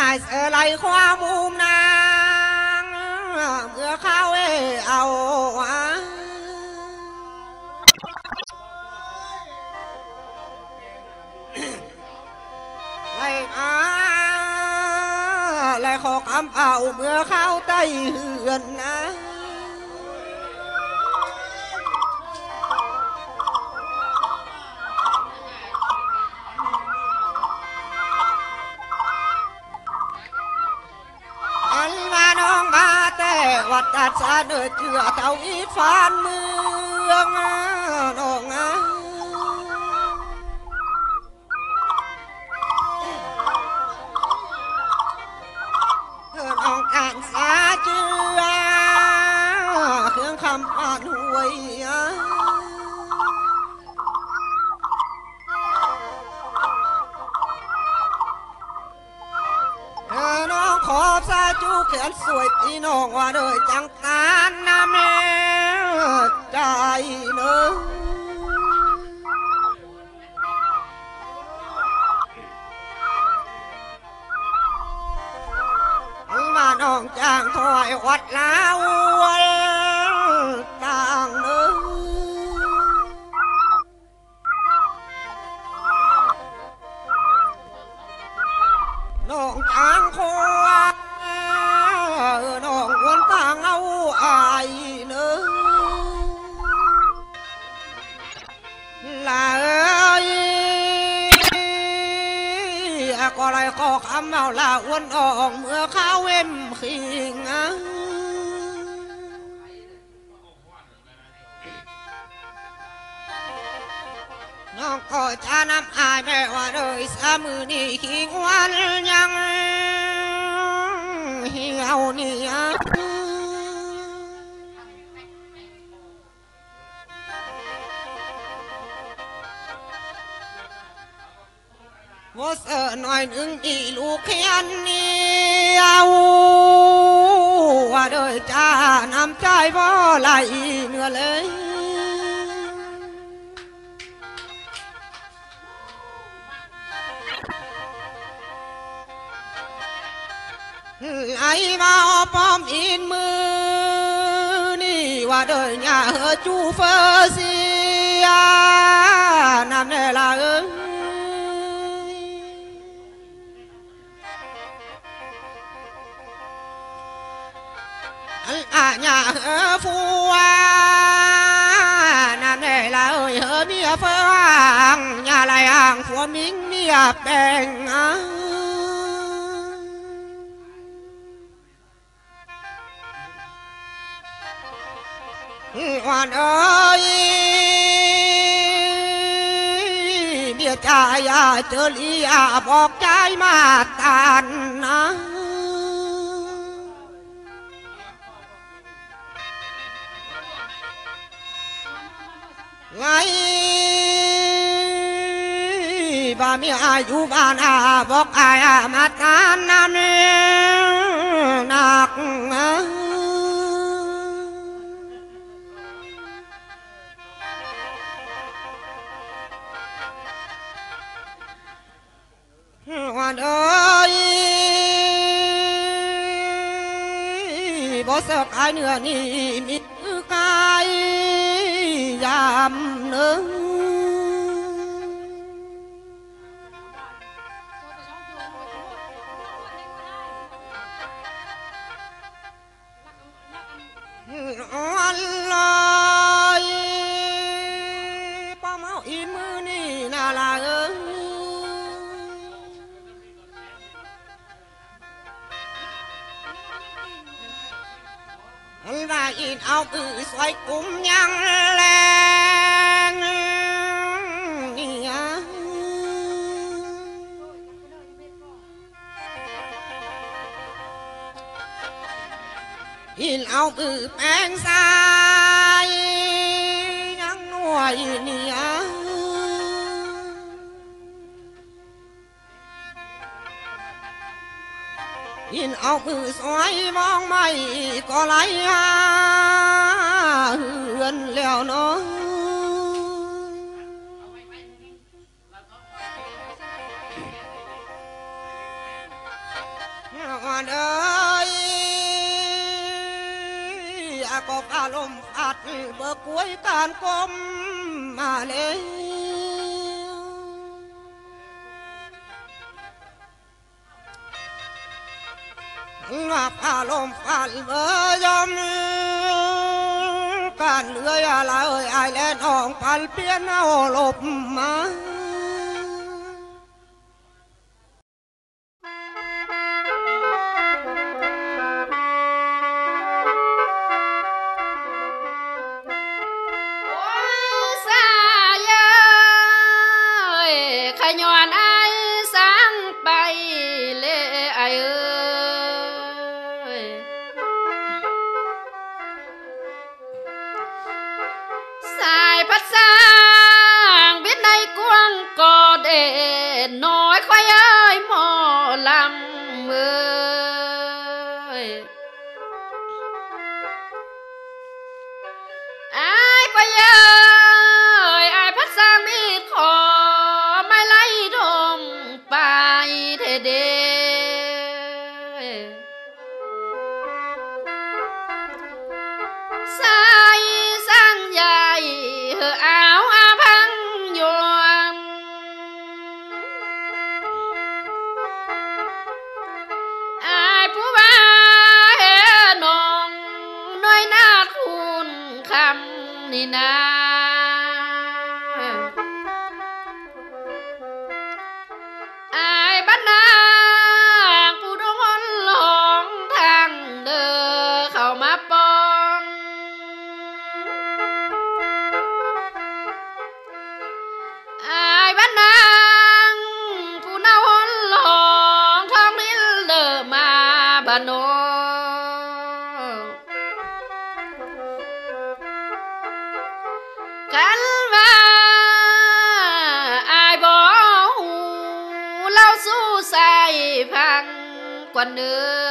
ายเสไลความมุมนางเมื่อเข้าเอาไล่ไล่ขอคำเอาเมื่อเข้าใต้เหือนนะวัดตัดสาเดือดเจือเท่าอีฟานเมืองน้องน้องการสาเจือเครื่องคำอ่านหวยน้องขอบสาจูเขียนสวยพี่น้องว่าเลยจังตานน้ำเนใจเนอะมาน้องจ้างถวายวัดลาวต่างเนอะน้องจ้างควายน้องวนต่างเอาอายเนอะลาเอ้ยก็ไรก็คำเอาลาวนออกเมื่อข้าเว้นขิงน้องก็จะนำอายแม่ว่าเลยสามือนี่ขิงวันยังเหี่ยวนี่ว่าเสือหน่อยหนึ่งอีลูกเขียนเนี่ยว่าเดยจ้าน้ำใจบ่ไหลเนื้อเลยไหลมาป้อมอินมือนี่ว่าเดยเนี่ยเฮจูเฟอร์เซียน้ำเนลาnhà phu nam này là ơi hơ mía phượng nhà lại hàng phú minh mía bèn hoàn ơi mía trai chơi ly bọc trái mà tànไงบ่มีอายุบ้านบอกอายมาทานน้ำหนักวันเอ้ยบ่เสกอายเนื้อนี่มีกายยามเนื้ออะไรป้าเมาอีมือนี่น่าละว่าอินเอาสวยกุ้มยังแรงนี่อินเอาแป้งทรายยังหน่วยนี่อินเอาสวยมองไม่ก็ไหลเหือนแล้วเนาะ นเอ้ยก็อารมณ์อัดเบิกกวยการกลมมาเลยงับอารมณ์ฝันเบยอมการเลื่อยอะไรไอ้แลน้องพันเปลี่ยนเอาหลบมาย้อนไอ้สร้างไปเล่ไอ้เอ้ยสายพัดสร้างบินในกวงก็เด่นน้อยควายเอ้ยหมอลำเอ้ยไอ้ควายเอ้ยไอ้พัดสร้างมีขอไปเทเดสายสร้างใหญ่เฮอเอาอาพังยวนอายผู้ว่าเฮนองน้อยนาคุณคำนี่นะบ้านนางผู้ดงหลงทางเดินเข้ามาปองบ้านนางผู้น่าหนหลงทองลิ้นเดินมาบ้านโนกันว่าสู้ใส่พังกว่าเนื้อ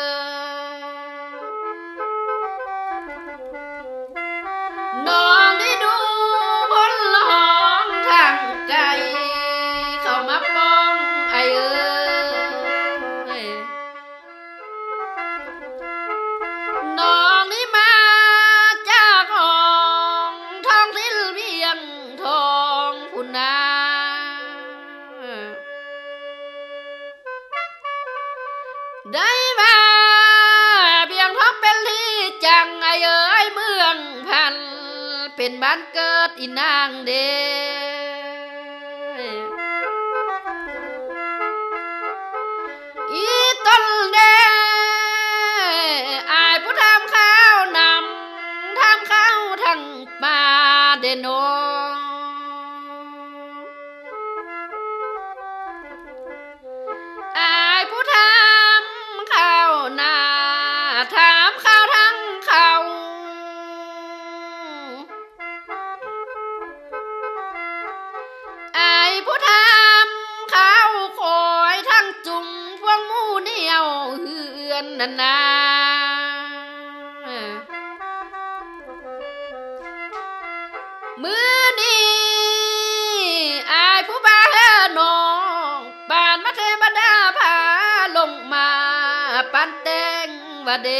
น้องได้ดูบนหลองทางไกลเข้ามาป้องไอ้เอ้ยน้องนี่มาจากห้องทองทิลเบียงทองพุนาได้มาเบียงท้องเป็นที่จังไอ้เอ้ยเมืองพันเป็นบ้านเกิดอีนางเดอีต้นเดอายผู้ทำข้าวนำทำข้าวทั้งป่าเดโนอายผู้ทำข้าวนาถามข้าวทั้งเขาอายผู้ทำข้าวคอยทั้งจุ่มพวงหมูเหนียวเฮือนนานามือนี้อายผู้บ้าหนองบ้านมาเทบดาพาลงมาปันแตงว่าเด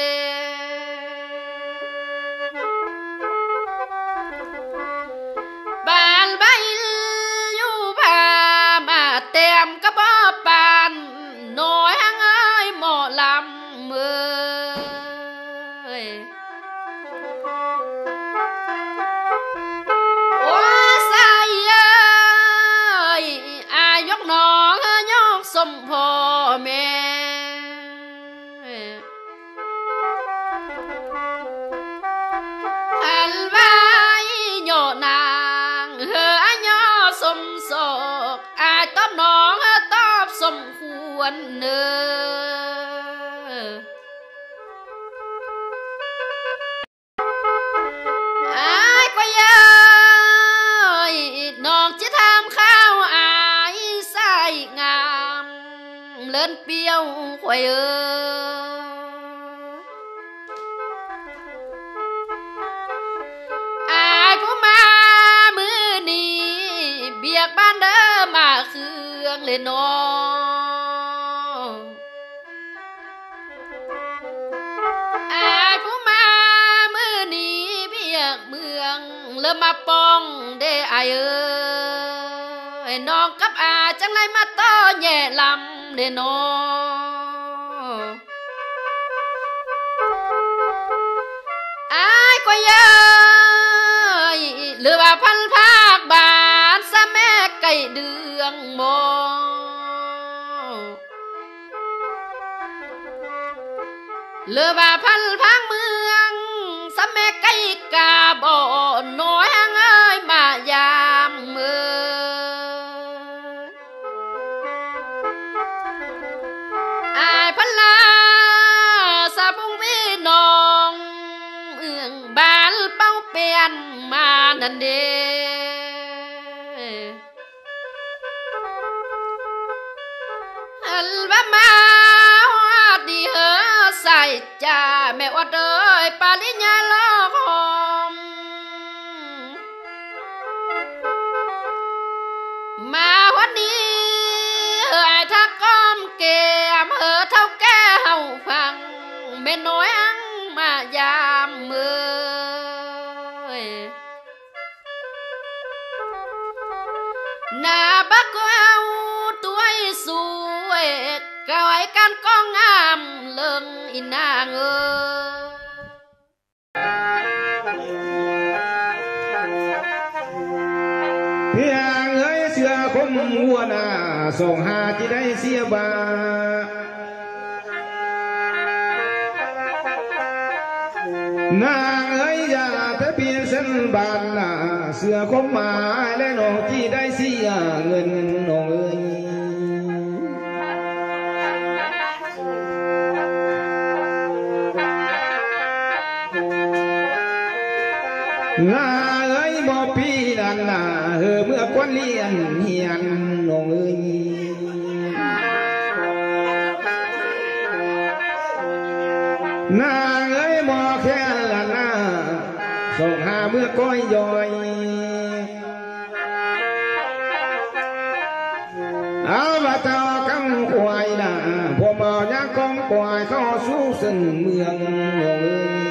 บ้านใบอยู่พามาเต็มกระบอกปานน้อยหังเอ้ยหมอลำเอ้ยโอ้สายเอ้ยอายกน้องยกสมพ่อแม่หันไว้โยนางเฮอยอสมศกอายตอบน้องตอบสมควรเนออายก็เย้ยน้องจะทำข้าวอายใส่งามเลินเปี้ยวควายอายผู้มามือนี้เบียกบ้านเด้อมาเครื่องเลยน้องริ่มมาปองเด้อายเอ้ยน้องกับอาจังไรมาต้อแย่ลำเด้น้องอายก็เย้ยหรือว่าพันภาคบานซะแม่ไก่เดืองมองหรือว่าพันภาคเมืองซะแม่ไก่กาบ่อน้อยหางเอ้ยมายามมืออายพันลาสะพุงพี่น้องบ้านเป้าเปลี่ยนมานั่นเด้อันว่ามาดีเหอใส่จ่าแม่ว่าเด้ยปาลิญญาลอกหอมมาวันนี้เอ้ยถ้าก้อมเกมเท่าแก่เฮาฟังแม่น้อยอังมายามมือหน้าบักเอาตัวสวยก้อยกันก้องงามเลิงอินางเอ้เพียงเอ้ยเสือคมหัวหน้าส่งหาที่ได้เสียบานางเอ้ยอย่าแต่เพียงเส้นบานหน้าเสือคมมาและน้องที่ได้เสียเงินน้องเอ้ยนาเอ้ยบ่ปีนั่นน่ะเมื่อควันเลียนเฮียนน้องเอ้ยนาเอ้ยบ่แค่ละนาส่งหาเมื่อก้อยย่อยเอาว่าเจ้ากำควายน่ะพวกบ่อยากกองควายเข้าสู่เส้นเมืองน้องเอ้ย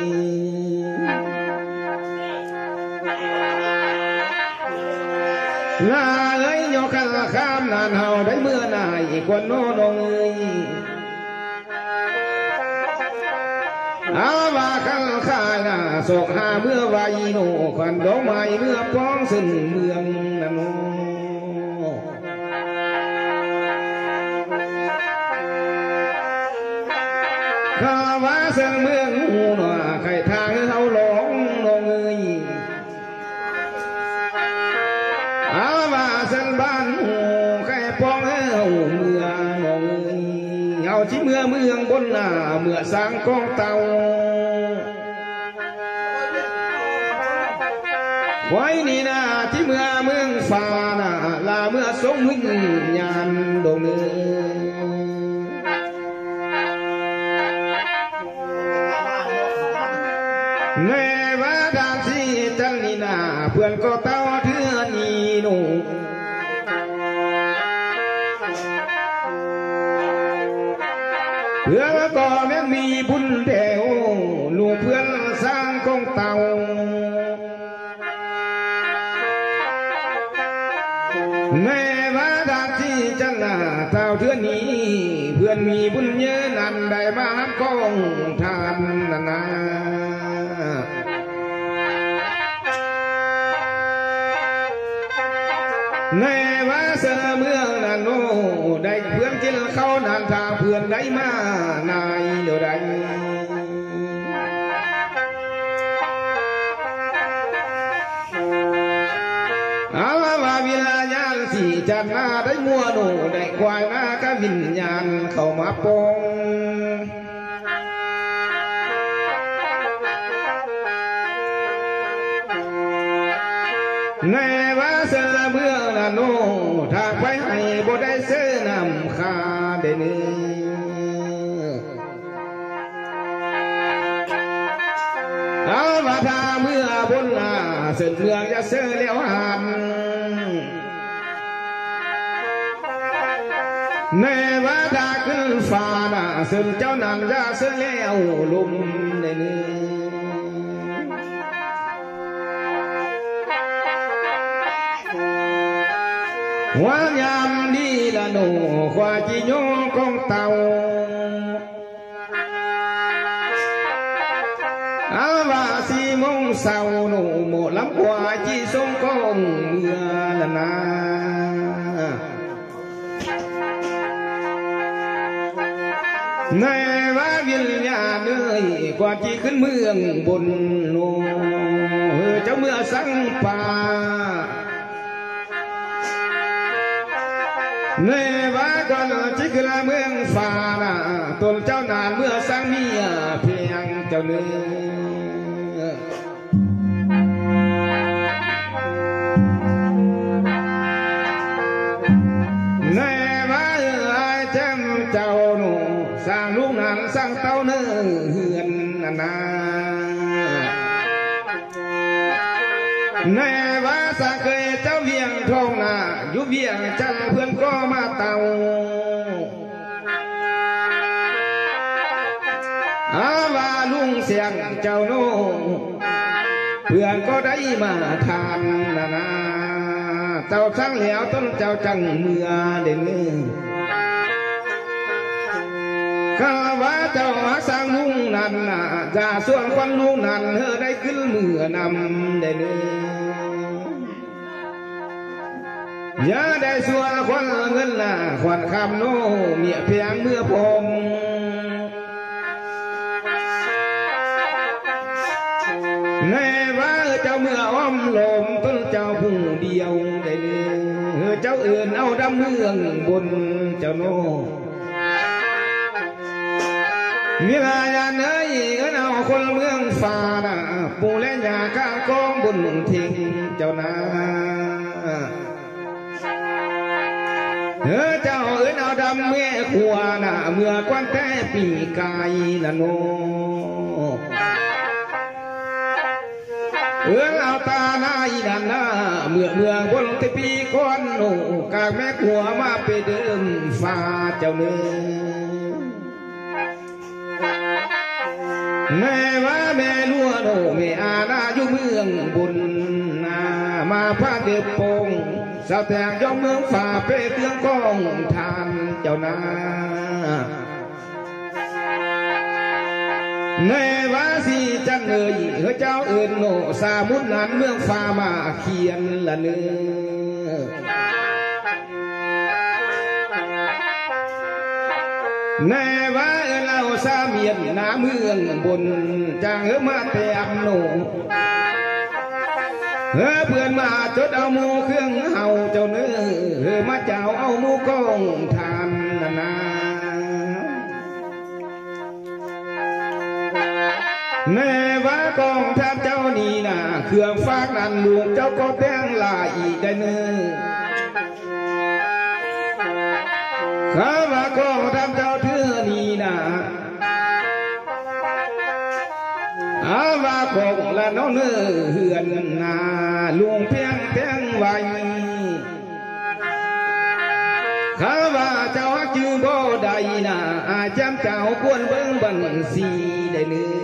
ลาเอ้ยโยกข้ามนานเฮาได้เมื่อนายกวนโน่นเอ้ยอาว่าขันขายน่ะสกหาเมื่อวายโนควันดอกไม้เมื่อป้องซึ่งเมืองนั่นโนข้าว่าเส้นเมืองหูหน่ะใครทางเฮาหลงนงเอ้ยอาว่าเส้นบ้านหูใครป้องเฮาเมืองนงเอ้ยเฮาที่เมืองบนหน้าเมื่อสร้างกองเต่าไว้นี่นะที่เมืองฟ้าน่ะลาเมื่อสงวิญญาณดงเนื้อในว่าทางที่จันนี่นาเพื่อนก็เต้าเทือนีหนูเพื่อนก็แม่มีบุญเดียวลูกเพื่อนสร้างกองเต่าในว่าทางที่จันนาเต้าเทือนี้เพื่อนมีบุญเยอะนันได้มาหับกองทานนานาในว่าเสือเมืองนันโนได้เพื่อนกินข้าวนานทาเพื่อนได้มานายเดี๋ยวใดอาว่าวิญญาณสี่จันมาได้มัวโนได้ควายมากับวิญญาณเข้ามาปองในว่าเสือเมืองนันโนทางไปให้บ่ได้เสื้อนำคาเดนื้เอาว่าทาเมื่อบนหน้าเส้นเมืองจะเสื้อเลี้ยวหันในว่าทาขึ้นฟ้าน่ะเส้นเจ้านั่นจะเสื้อเลี้ยวลุ่มเดนื้ hóa nham đi là nổ khoa chi nhô con tàu áo và xi mông sầu nổ một lắm quả chi sông con mưa là na này vá viên nhà nơi quả chiขึ้นเมืองบนโนเจ้าเมื่อสังป่าในวาก่อนจิกละเมืองฟ้าน่ะตนเจ้านานเมื่อสร้างเมียเพียงเจ้าเนื้อในวาไอ้แจมเจ้าหนูสร้างลูกนานสร้างเต้าเนื้อเฮือนนาในวาสะเคยเจ้าเวียงทองนาอยู่เวียงจันเพื่อนก็มาเต่าอาว่าลุงเสียงเจ้าโน่เพื่อนก็ได้มาทานนาเจ้าช่างเหลียวต้นเจ้าจังเมื่อเด่นข้าว่าเจ้าหาสร้างลุงนั่นจะส่วนควันลุงนั่นเธอได้ขึ้นมือนำเด่นอย่าได้ส่วนควันเงินน่ะควันคำโน่เมียเพียงเมื่อพงในว่าเจ้าเมื่ออ้อมลมต้นเจ้าผู้เดียวได้เจ้าอื่นเอาดำเมืองบนเจ้าโน่มีลายานเอ้ยเอาคนเมืองฟ้าน่ะปูและยาข้างกองบนทิ้งเจ้านาเจ้าเอาดำเมื่อขวาน่ะเมื่อควันแต่ปีกายน่ะโนเอาตาหน้าอีนั่นน่ะเมื่อบนที่ปีก้อนโนกางแม่ขวามาไปเดิมฟ้าเจ้าเนื้อแม่ว่าแม่ลัวโนแม่อาณาอยู่เมืองบุญนามาพาเดือบโปงสาวแต่งยอมเมืองฝ่าเปเตืองกองทานเจ้านาในว่าสีจันเอ่ยเจ้าเอื่นโนสามุนนันเมืองฝ่ามาเขียนละเนื้อในว่าเราสาเมียนนาเมืองบนจางมาเตมโนเพื่อนมาจดเอาหมูเครื่องเฮาเจ้าเนื้อมาเจ้าเอาหมูกองทานนาในว่ากองทัพเจ้านี่นะเครื่องฟากนั่นหลวงเจ้าก็แป้งลายได้เนื้อข้าว่ากองทัพเจ้าเธอนี่นะอาว่าคงละน้องเนื้อเหือนนาลุงเพียงแป้งไว้ข้าว่าเจ้าจือบ่ได้นะอาจำเจ้าควรเบิ่งบัญชีได้เนื้อ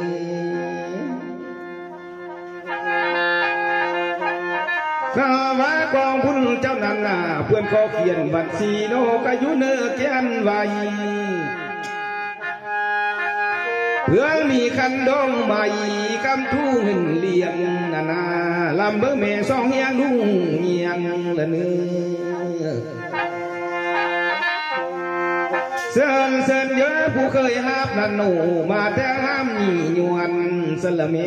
ข้าว่ากองบุญเจ้านั้นน่ะเพื่อนก็เขียนบัญชีโนกายุเนื้อแกนไว้เพื่อมีคันดองใหม่กำทูเงินเลี้ยงนาลำเบอแม่สองเฮียงลุงเฮียงละเนื้อเสินเยอะผู้เคยฮับนันโนมาแต่ห้ามหนียวนสละเม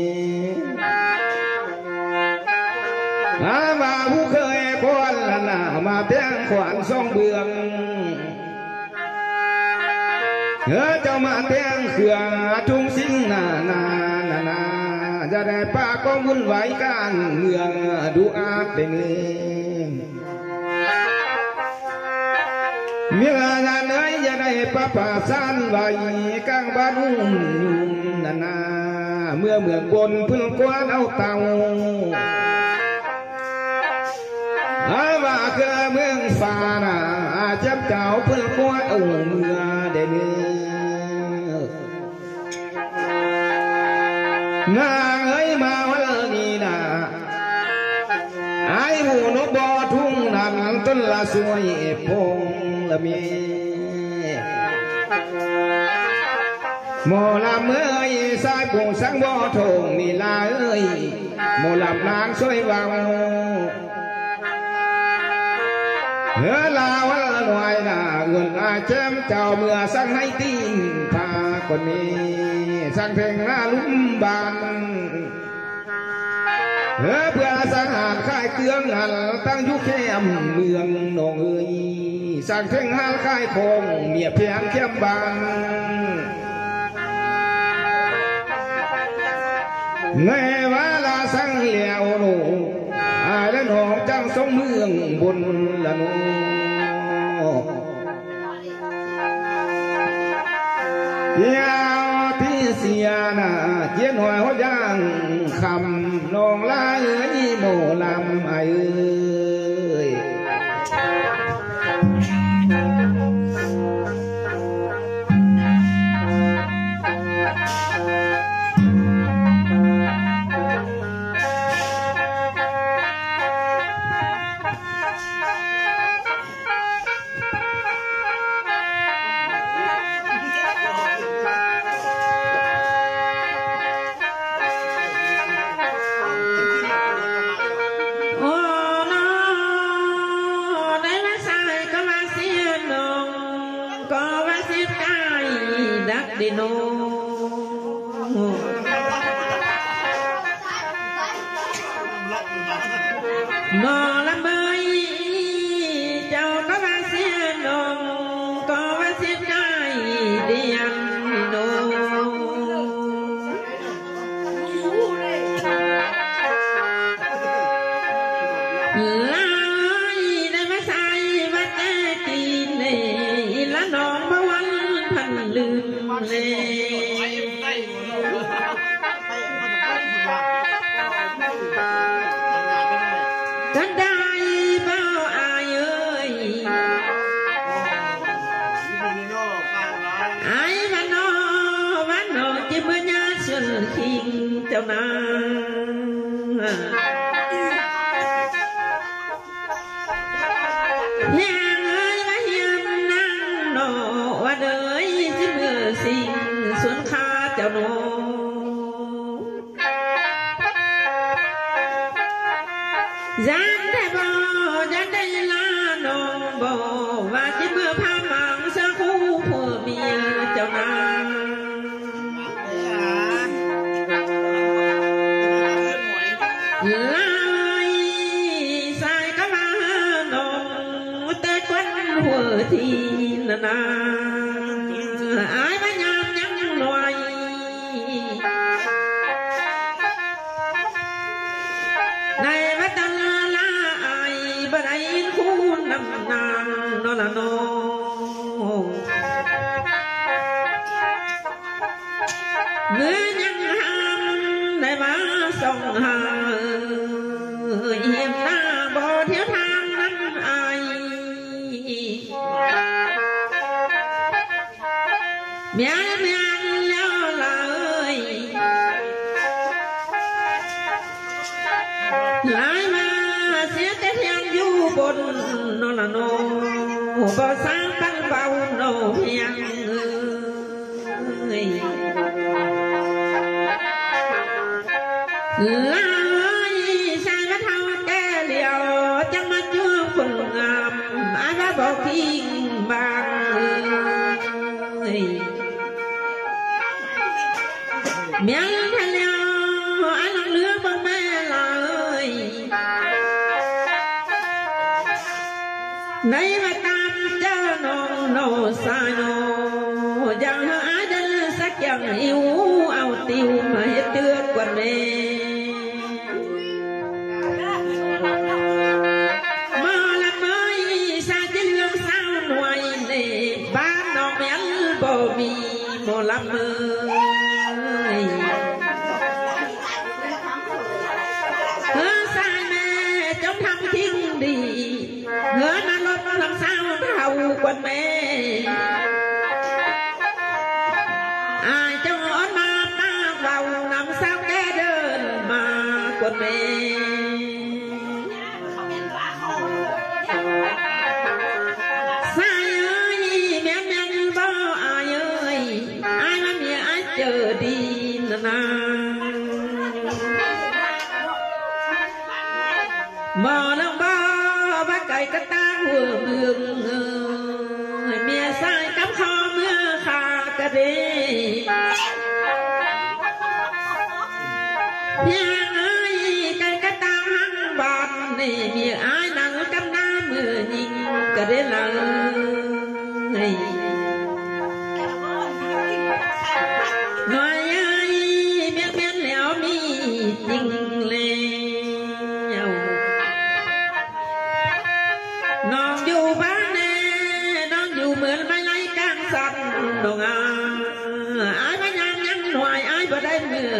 มาผู้เคยควนละนามาแต่งขวานซ่องเบืองเจ้ามาแต่งเครื่องทุ่งสิ่งนาจะได้ป้าก็วุ่นวายการเมืองดูอาดเป็นเมื่องานเอ้ยจะได้ป้าป่าสั้นไว้กลางบ้านนุ่มนาเมื่อบนพึ่งกวนเอาเตาว่าคือเมืองฟ้าน่ะเจ้าเจ้าเพื่อกวนเอาเมื่อเด่นนางเอ้ยมาวันนี้น่ะไอ้หูนกบอทุ่งนั่นต้นล xuôi phong là mi mồ làm ơi sai cùng sáng bo thùng mì la ơi mồ làm nang xuôi vào hứa lao là ngoài là nguồn ai chém chào mưa sang hay tin pha còn mi sang thèn ra lúng bàn hứa bữa sang hàn khai cương hàn tăng du khem mường nong ơi sang thèn hàn khai phong mía phiền khem bàn nghe vá la sang lèo nổ ai lên hòm trăng sông mương buồn là nô Yao tí xìa nà chiến hoài hốt giang khầm nông lá ơi mồ làm ai ơi đi nô nò làm ơi cháu có ba xe nồng có ba xe trai đi ăn đi nô lại đây mà sai bắt cái tin này là nón bao ăn thành lương Cánh đai bao ai ơi ai mà nó chỉ mới nhớ xuân khiên châu nàng nhang ơi má hiền năng nọ qua đời chỉ mưa xin xuân kha châu nô Giang đây là nông bò và chỉ mưa pha mạng sa khu phù mía châu nàng lại sai các ba nông tê quanh hùa thì là ai mà nhám nhắm loài này bắt đầu bên ấy khu nằm nàng nó là nô người nhân ham để má sông hà hiểm na bò thiếu tham năm ai mẹ leo là ơi lại mà xé cái thiên du bồn nó là nô bò sáng tăng vào nô hiền lại sai bắt thao cái liều chẳng mắt chưa phần ngàm ai đã bỏ kinh bàng mẹ thay liều ai làm lứa bông mẹ là ơi này mà tam cho nô sai nô chẳng ai đến sắc chẳng yêu ao tiêu mà hết tước quần mê mà làm ơi xa chứ lương sao ngoài nề ba nó mén bò mì mò làm ơi hứa sai mẹ trong thăm thiên đi hứa mà lót làm sao thầu quần mê ai trong ớt mà ta vào làm sao cái đơn mà quần mê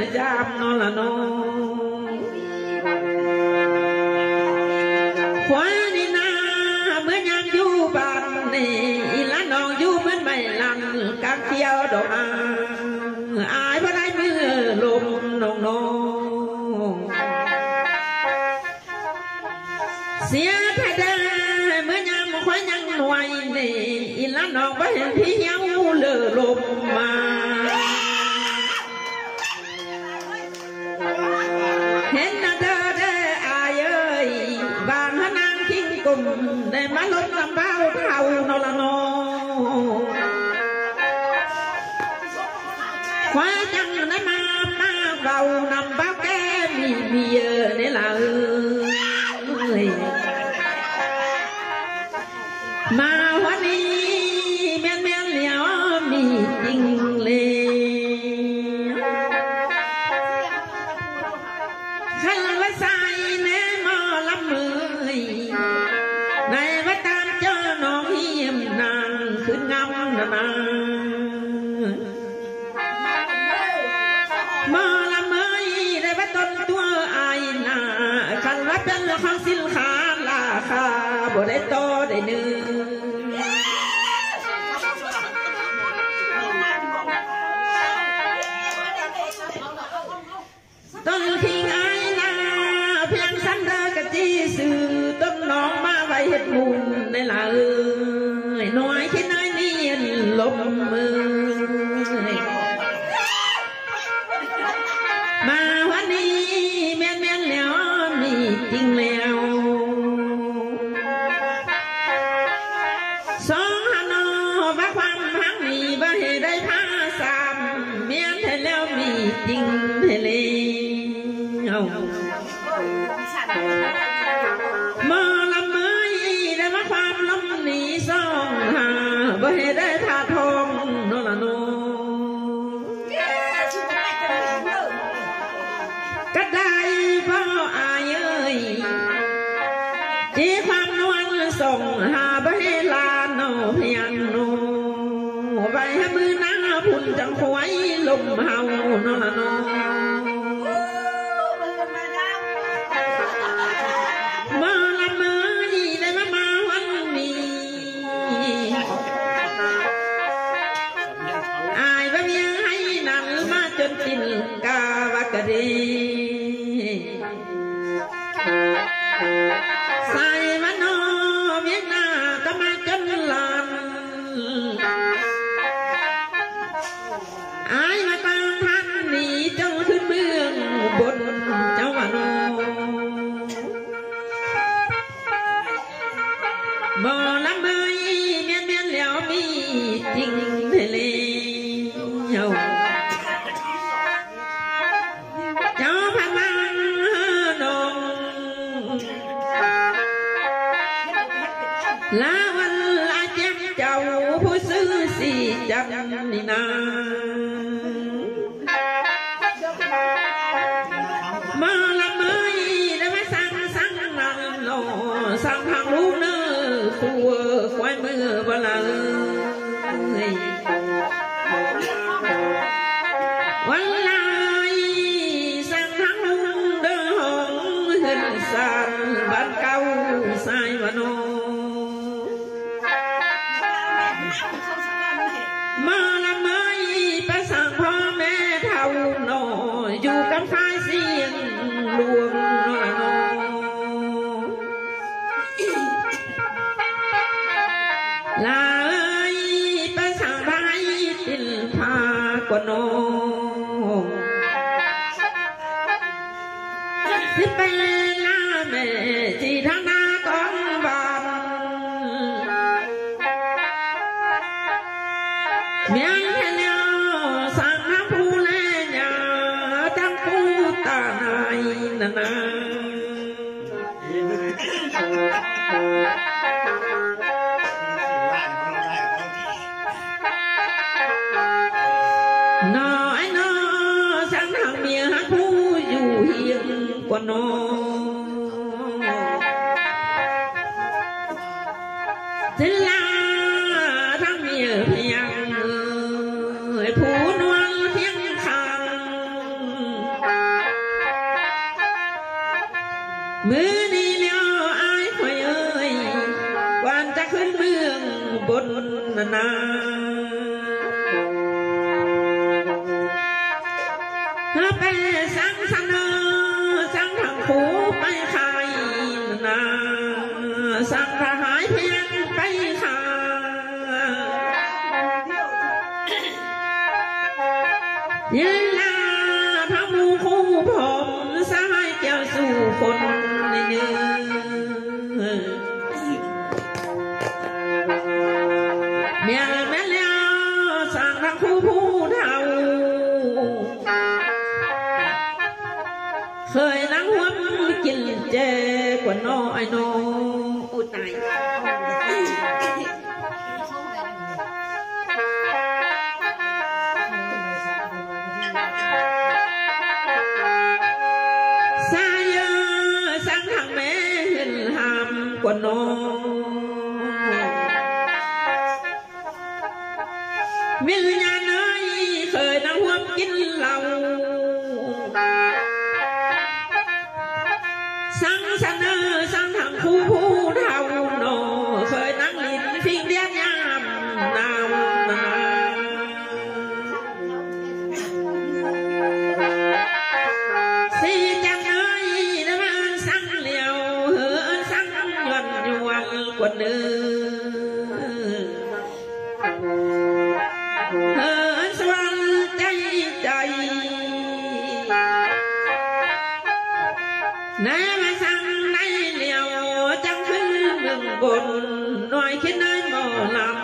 giam nó là nó khóa đi na mới nhang du bàn này lá non du mới mày lăn các chiều đồ ai bắt ai mưa lùm nồng nồng xía thay ra mới nhang một khóa nhang ngoài này lá non bắt hình thi nhau lừa lùm mà hết na đơ đê ai ơi vàng hết năng kinh cùng để má lốm làm bao thầu nó là nó khóa chăng nó ma vào nằm bao cái mì để là ơi mà hóa đi men men liao mì tình lên khăn với sai nè mò lắm người này với tam cho nó hiểm nàng khuyên ngâm nè mò lắm ơi đây với tôn tua ai nà khăn với bên là khăn xin khá là khá bộ để to để nữ tôn khi ai là phiên sanh ra cái chi sự tôn nó ma vậy hết buồn đây là ơi nói khi nói niên lộm ơi mà hóa đi men men leo mì tình leo sống hà nó vác khoan hàng mì và hệ đây phá sàm men thế leo mì tình thế leo mơ làm mới đã vác khoan lắm nì sống hà và hệ đây tha thông nó là nó cách đây có ai ơi chỉ khoan noan sông hà bể là nô hiền nô vậy bữa nắng phun chẳng khoái lùm hào nó là nô mơ làm mơ gì đây mà hoan mì ai với miếng hay nặng mà chân tin ca và cà đi sai mà nó biết na có mai chân làm ai mà con than nỉ trong thương mương buồn cháu mà nó bò lắm ơi miên miên leo mi tình thể lên nhau cháu phan mang nồng lá văn lá chém chầu phối sư xì chăm nì na mơ làm mới đã mới sang nằm lò sang thang lú nơ khu khoai mưa và là quanh lại sang thang lú đỡ hồng hình sàn ban cao sai và nô mơ làm mới phải sangพ่อแม่เท่าหน่อยอยู่กันฟ้าเสียงลวงหน่อยนลาเอ้ยไปสั่งไปติลพากว่าน้องสิเป็นลาแม่ที่ทางหน้าต้องบานเมียงแค่เลี้ยวสั่งน้ำผู้เล่นยาตั้งผู้ตาในนานาnói nó sang thằng mía hátผู้อยู่เฮียงกว่าน้องถึงลาทั้งเมียเพียงผู้นวลเพียงทางนาไปสังสนสังทางผูไปขายนาสังทหารเพียงไปขายยืนลาพระมูคู่ผมสายเกี่ยวสู่คนในเนื้อเมียแม่แล้วสั่งทางคู่ผู้เท่าเคยนั่งหัวกินเจกว่าน้อยน้องอุตายสายสังทางแม่เห็นหามกว่าน้องวิญญาณเอ้ยเคยนั่งหัวกินเหล้าสังสนสังทางคู่ผู้เท่าโนเคยนั่งลิ้นฟิงเดียนยามนาวนาสีจังเอ้ยนะมันสังเหลียวเหือสังยวนยวนกว่าเนื้อสวรรค์ใจใจแน่มาสั่งในเหลียวจังขึ้นเมืองบนหน่อยคิดในหมอลำ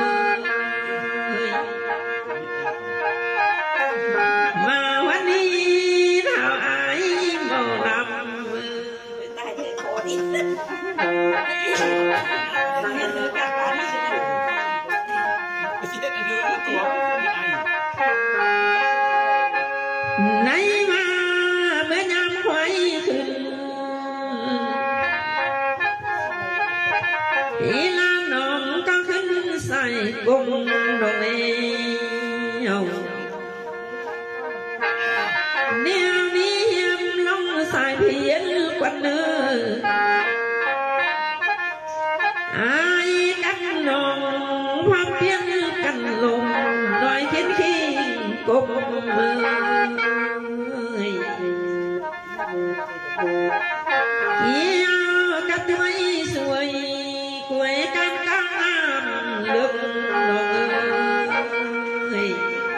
มาวันนี้เท่าไอ้หมอลำตายเลยโคตรไหนมาเมื่อยามควายขึ้นอีลาน้องก็ขึ้นใส่กงดอกเลี้ยวเดี๋ยวนี้เหี่ยมลงสายเพียนกว่าเนื้อไอ้กันน้องพับเพียนกันลมหน่อยเข็นขี้กบมือเกี่ยวกับด้วยสวยกวยกันกามเลือกน้องเอ้ย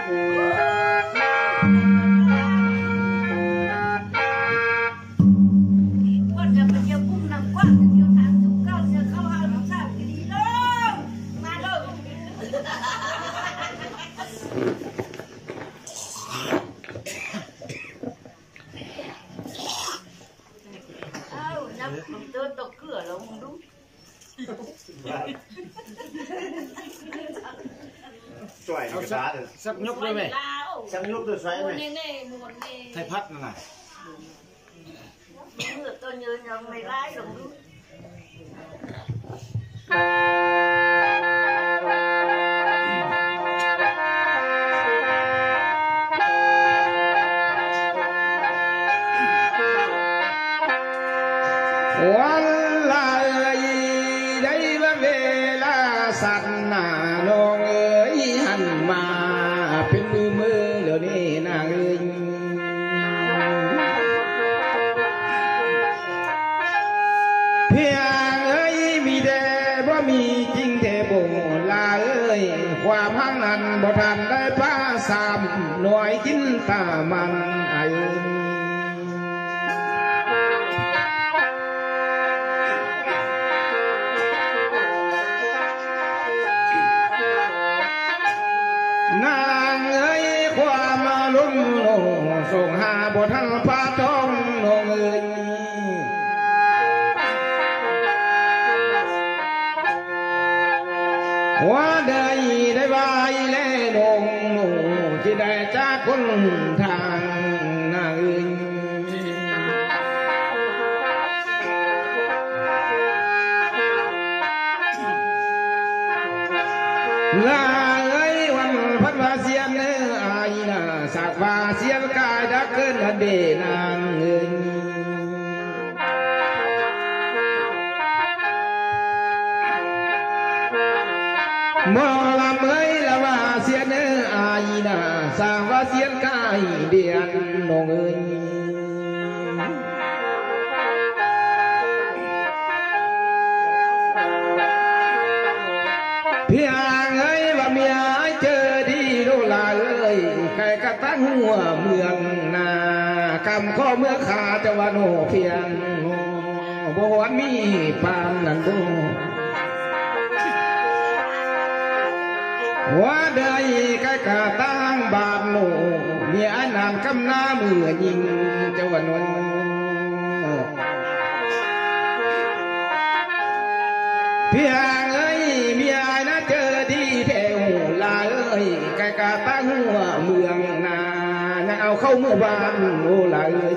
ว่าจะไปเที่ยวกุ้งน้ำกว้างเที่ยวทางจุกเก้าจะเข้าหาลูกสาวดีๆเลยมาเลยมึงเดินตกเกลือแล้วมึงดูสวยกระดาษสักยกเลยไหมสักยกตัวใส่ไหมไทยพัดนั่นน่ะเมื่อตัวเงินยังไม่ร้ายลงดูวันลายได้เวลาสัตว์หน้าน้องเอ๋ยหันมาเป็นมือเดี๋ยวนี้นางเอ๋ยเพียงเอ๋ยมีแด่บ่มีจริงแต่บ่ลาเอ๋ยความหังนั้นบ่ทันได้ป้าสามหน่วยกินตามันไอนางเอ๋ยความลุ่มโลส่งหาบ่ทันพาท้องน้องเอ๋ยว่าได้ไว้แลน้องหนูที่ได้จากคนทางนางเอ๋ยลาเอ๋ยวันพัดว่าเสียนเนื้ออายน่ะสักว่าเสียนกายดักเกินเดนางเอ๋ยเมื่อ làm ơi là mà xiên ai nà sang và xiên cái điện nô ơi Piang ơi và mía chơi đi đâu là ơi cái cả tăng hùa mường nà cầm kho mưa khá cho bà nô phiền bố anh mi pan năn bố hóa đời cái cả tăng bàn nổ mía nàn căm na mưa nhìn cho bà nô Piang ơi mía nó chơi đi theo là ơi cái cả tăng hùa mường nà nào không bàn nô là ơi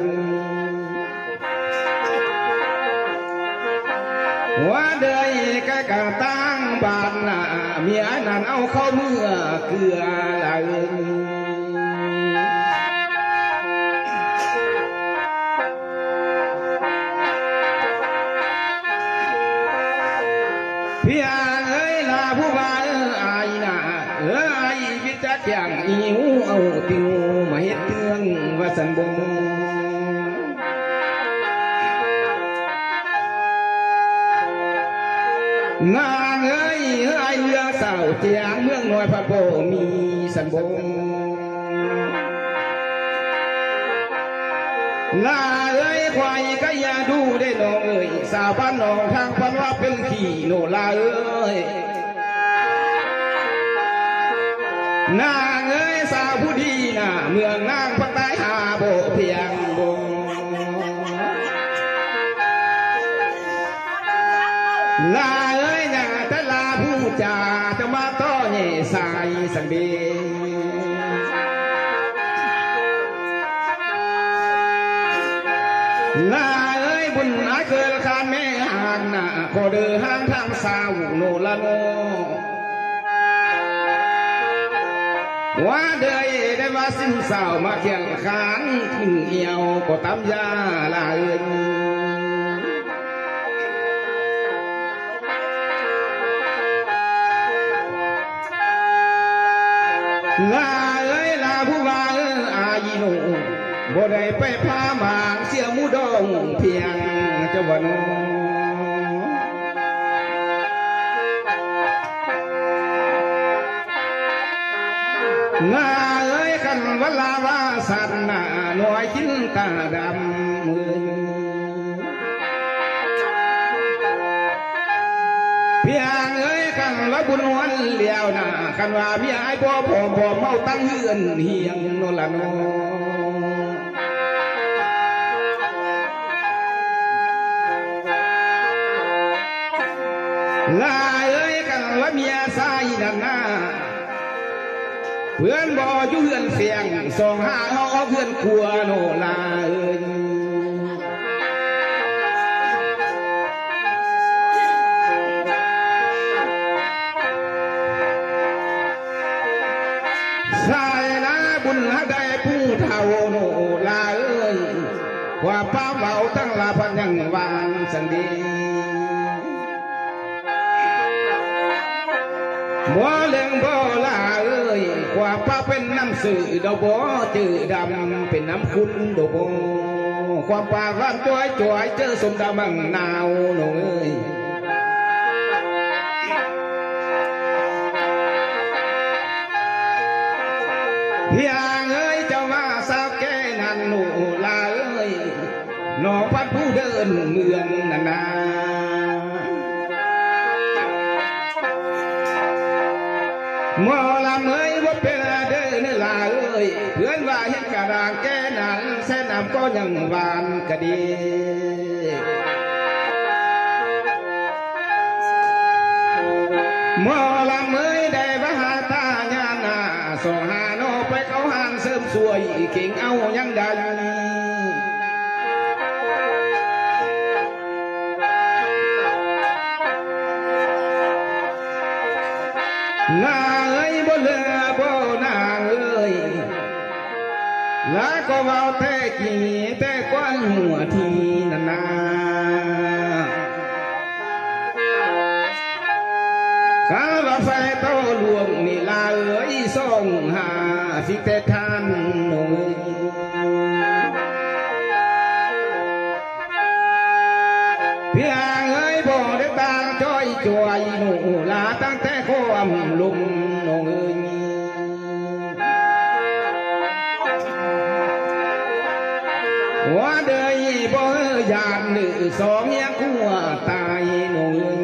hóa đời cái cả tang bàn là mía nàn ao không mưa cửa là phía ơi làผู้ว่าai nà ai biết chắc chẳng yêu âu tiêu mà hết thương và sân bông nàng ơi ai mưa xảo tiếng mưa ngồi phật bộ mi sân bông là ơi khoai cái nhà đu để nổ ơi sao ban nổ thang ban hoa bên khỉ nổ là ơi nàng ơi saoผู้đi nà mường nàng phát tái hà bộ thiền bông là ơi nhà ta làผู้จ่าจะมาต้อเย่สายสังเบlà ơiบุญอาเกิดคานแม่ห่างน่ะขอเดือห้างทางสาวโนละโนว่าเดยได้ว่าสิ้นสาวมาเขียนขานขึ้นเอียวก็ตามยาลาเอิญลาเอ้ยลาผู้ว่าอายีโนบ่ได้ไปพาหมางเสียมูดองเพียงเจ้าวันงาเอ้ยกันวลาวาสันน่ะหน่วยจิ้นตาดำมือเพียงเอ้ยกันว่าบุญวันเลี้ยวน่ะกันว่ามีไอ้พ่อผมเมาตั้งเฮือนเฮียงโนละโนลาเอ้ยกันว่าเมียสายนั่นน่ะเพื่อนบ่อยู่เฮือนเสียงส่องหาเฮาเพื่อนกลัวโนลาเอ้ยสายนะบุญหาได้ผู้เท่าโนลาเอ้ยว่าป้าเมาตั้งลาพันยังวางสังดีบ่เลี้ยงบ่ลาเอ้ยกว่าป้าเป็นน้ำสื่อดอกบ่จืดดำเป็นน้ำคุณดอกบ่ความป่าความจ้อยจ้อยเจอสมดามังนาวหนูเอ้ยเพียงเอ้ยเจ้ามาสาวแก่นั่นหนูลาเอ้ยน้องพัดผู้เดินเมืองนั่นนาหมอลำเอ้ยว่าเป็นเดินลาเอ้ยเพื่อนว่าเห็นกระดางแก่นั้นแซ่น้ำก็ยังหวานกะดีหมอลำเอ้ยได้ว่าหาตาญาณาส่งหาโนไปเขาหานเสริมสวยเก่งเอายังได้นางเอ้ยบ่เลือบ่นางเอ้ยแล้วก็เว้าแต่กี่แต่กว้างหัวทีนั่นนาข้าว่าไฟโตหลวงส่งหาสิแต่ทานหนุ่ยเพียงเอ้ยบ่ได้ตางจ้อยจวยหนูลาตั้งแต่ความลุมหนุ่ยว่าเดยบ่ยานหนึ่งสองยังกลัวตายหนุ่ย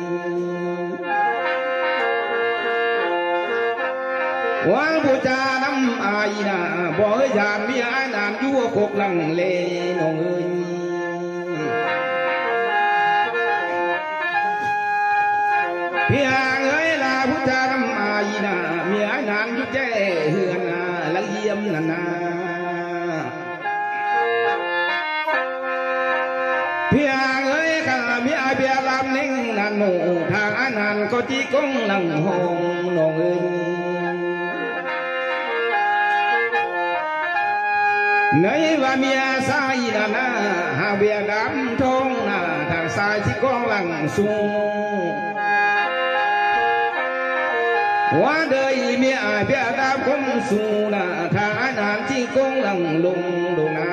ว่าบูชาน้ำอายนะบ่ยานมีอายนานยั่วกกลังเลหนุ่ยเพียงเอ้ยลาบูชาน้ำอายนะมีอายนานยุ่แจ้เฮือนละเยี่ยมนาเพียงเอ้ยก็มีอาเบียลำนิ่งนั่นหนูทางอันนั้นก็จีกงหลังหงหนูในว่าเมียสายนั่นนะหาเบียดำทงนะทางสายที่กองหลังสูงว่าเดยเมียอาเบียดำคมสูนะทางอันนั้นที่กองหลังลงดูนา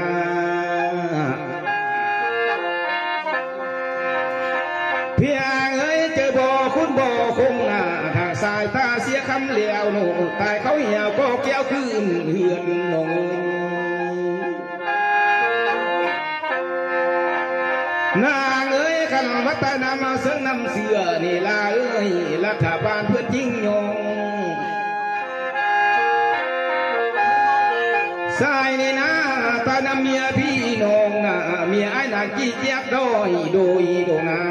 เพียงเอ้ยเจอบ่คุณบ่คงหน้าทางสายตาเสียคำเลี้ยวหนูตายเขาเหี่ยวก็เกี้ยวคืนเหือนหนูนางเอ้ยขันวัฒนามาเสนำเสือนี่ลาเอ้ยรัฐบาลเพื่อนยิ่งยงสายนี่นะตานำเมียพี่น้องนะเมียไอ้นาจี้เจี๊ยบโดยโดนา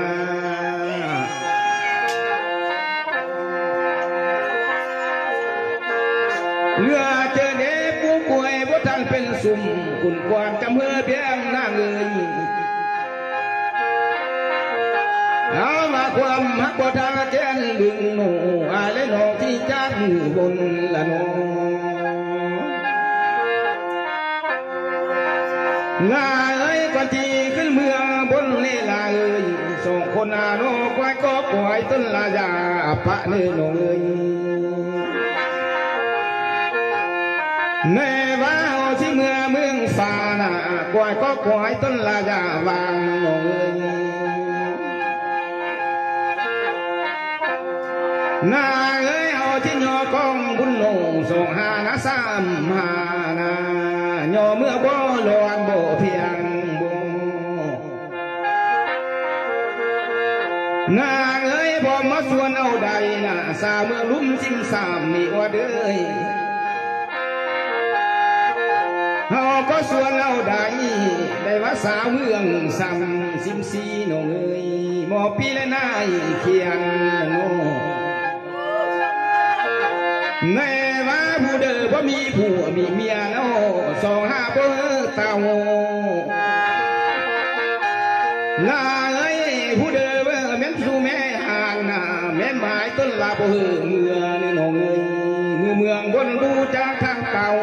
เรือเจอเด็กผู้ป่วยบ่ทันเป็นสุ่มคุณความจำเมื่อเพียงนางเอ้ยเอามาความหักบ่ทางแจ้งดึงหนูอะไรหนอที่จ้างบนละหนองาเอ้ยก่อนที่ขึ้นเมืองบนเลลาเอ้ยส่งคนอาโนควายก็ปล่อยต้นลายาพระเนโนเอ้ยในว่าที่เมืองฟ้าน่ะควายก็ควายต้นลายาวางโนเอ้ยนาเอ้ยเอาที่ยอกองบุญลงส่งหานะสามหานาโยเมื่อบ่ลวนบ่เพียงบ่นางเอ้ยบ่มาชวนเอาใดน่ะสาเมื่อลุ่มจิ้มสามนี่ว่าเด้ยเฮาก็ชวนเอาใดได้ว่าสาวเมืองซ้ำซิมซีโนเอ้ยหมอปีและนายเขียนโนในว่าผู้เด้อบ่มีผัวมีเมียเนาะสองห้าเบอร์เต่าลาเอ้ยผู้เด้อเบอร์แม่นสู่แม่ห่างน่ะแม่นหมายต้นลาบ่เฮือเมือนี่น้องเอ้ยเมืองบนรู้จักทางเก่า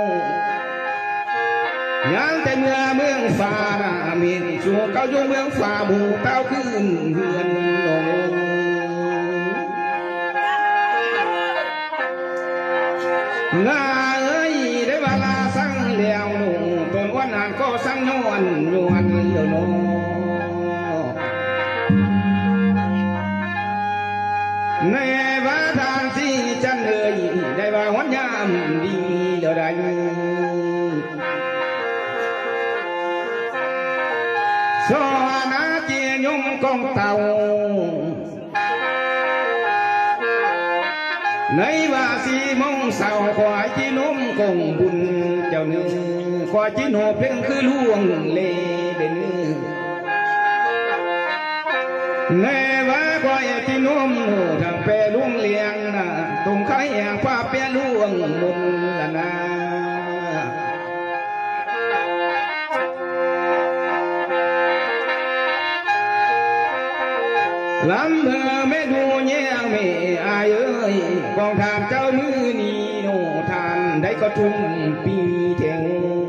ยังแต่เมืองฟ้าน่ะมีสู่เก่าอยู่เมืองฟ้าหมู่เต้าขึ้นเฮือนน้องเอ้ยงาเอ้ยได้เวลาสั่งเลี้ยวหนูต้นวันนั้นก็สั่งนวลเดี๋ยวโนในว่าทางที่จันเลยได้ว่าวันยามดีเดี๋ยวใดสอนาเจียยงกองเต่าในว่าสีมงสาวควายจีนุ่มกงบุญเจ้าเนื้อควายจีโนเพ่งคือล่วงเลเด่นในว่าควายจีนุ่มทางเปล่วงเลียงนะตรงไข่แห่งฟ้าเปล่วงมุนละนาลำเธอไม่ดูแย่งไม่อายเอ้ยกองทานเจ้ามือนี่โนทานได้ก็ทุ่มปีเทง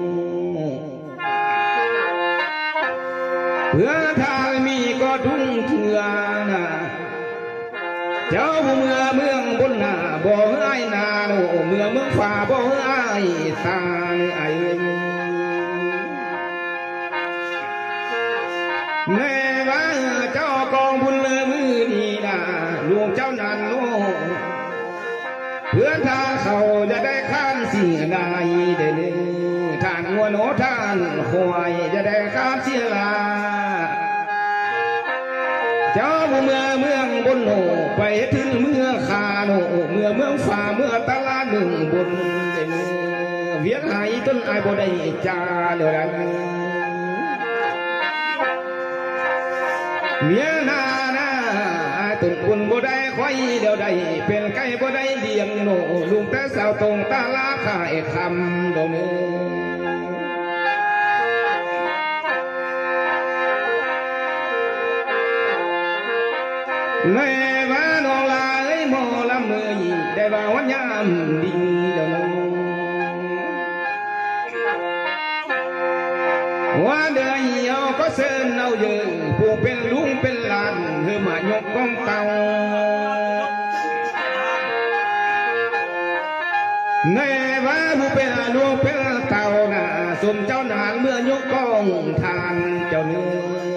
เพื่อทานมีก็ทุ่งเถื่อนะเจ้าเมืองบนหน้าบ่ไอ้นาโนเมื่อเมืองฝ่าบ่ไอ้ตาไอ้แม่ว่าเจ้ากองบุญเลือมือนี่นะลูกเจ้านันโนเพื่อนทางเขาจะได้ข้ามเสียดายเด่นท่านงัวโนท่านควายจะได้ข้ามเสียลาเจ้าเมืองบนโนไปถึงเมืองคาโนเมืองฝ่าเมืองตลาดหนึ่งบนเด่นเวียงหายต้นไอ้บ่ได้จ่าเลยเมียนาตุนคุณบ่ได้ควายเดียวใดเป็นไก่บ่ได้เดียงโนลุงแต่สาวตรงตาลาขายคำโดนในบ้านน้องลาเอ้ยมอลำมือยีได้บ่าวันยามดีเดี๋ยวนู้ว่าเดือยเอาก็เสินเอาเยอะผู้เป็นลุงเป็นหลานเฮือมายกกองเต่าในว่าผู้เป็นลุงเป็นเต่าน่ะสมเจ้านานเมื่อยกกองทานเจ้าเนื้อ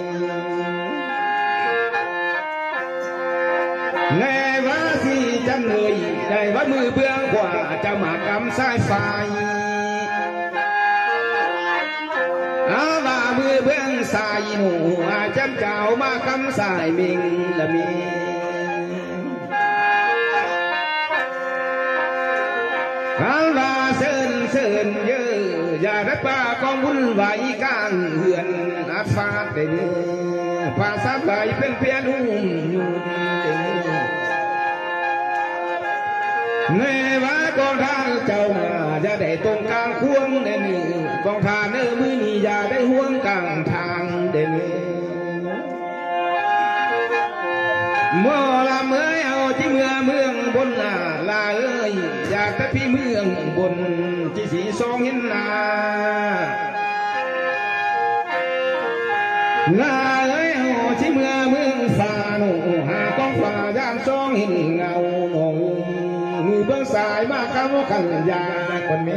ในว่าที่จำเลยได้ว่ามือเบื้องขวาจะมากำสายไฟอาว่ามือเบื้องสายหนูจำเจ้ามาคำสายมิงละมีอาว่าเสินเยอะอย่าได้ป่ากองบุญไหวการเหือนอาฟาดเด่นภาษาใบเป็นเพียนุ่มอยู่เด่นในว่ากองทางเจ้ามาจะได้ตรงกลางควงเด่นกองทางเนื้อมือนี่อย่าได้ห่วงกลางทางเด่นเมื่อละเมื่อเอาที่เมืองบนนาลาเอ้ยอยากแต่พี่เมืองบนที่สีสองเห็นนาลาเอ้ยเอาที่เมืองฝ่าหนูหากองฝ่าย่านสองเห็นเงาหนูมือเบื้องสายมาคำขันยาคนแม่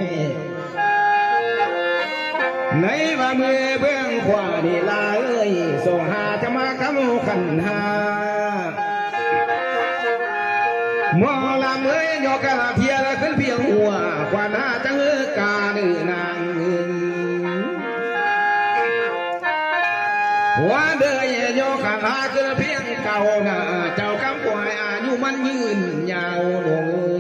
ในว่ามือเบื้องขวานี่ลาเอ้ยส่งหาจะมาคำขันหามอลำเอ้ยยกกระเทียละขึ้นเพียงหัวกว่าหน้าจะเงือกาหรือนางว่าเดยโยกขาลาขึ้นเพียงเก่าหน้าเจ้ากำปล่อยอายุมันยืนยาวดวง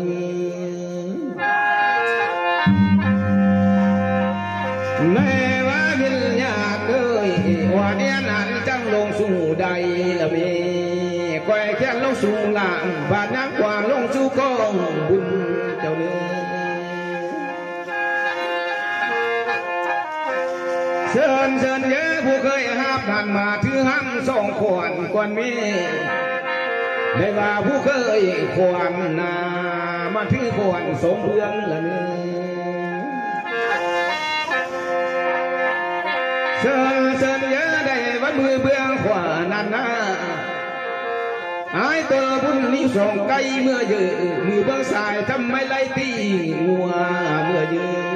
แม่ว่าวิญญาณเอ้ยว่าเดียนันจังลงสู่ใดละเมแกว่แค่ลงสู่หลังบาดน้ำกวางลงสู่กองบุญเจ้าเนื้อเชิญเยอะผู้เคยห้ามผ่านมาถือห้ำส่งขวัญกวนเมได้ว่าผู้เคยขวัญนามาถือขวัญสมเพื่องละเนื้อเชิญเยอะได้ว่ามือเบื้องขวานั่นนะไอ้ตัวบุญนี้ส่งไกลเมื่อเยอะมือเบื้องสายทำไม่ไล่ตีงัวเมื่อเยอะ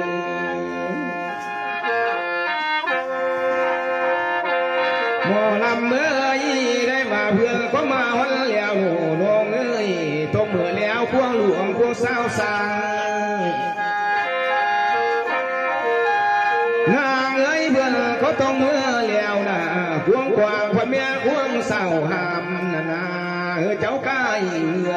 หมอลำเมื่อได้มาเพื่อนก็มาวันแล้วน้องเอ้ยตกเมื่อแล้วพวงหลวงพวงสาวสางนางเอ้ยเพื่อนก็ต้องเมื่อแล้วนะควงกวางพ่อแม่ควงสาวหามนะนะเจ้ากายเมื่อ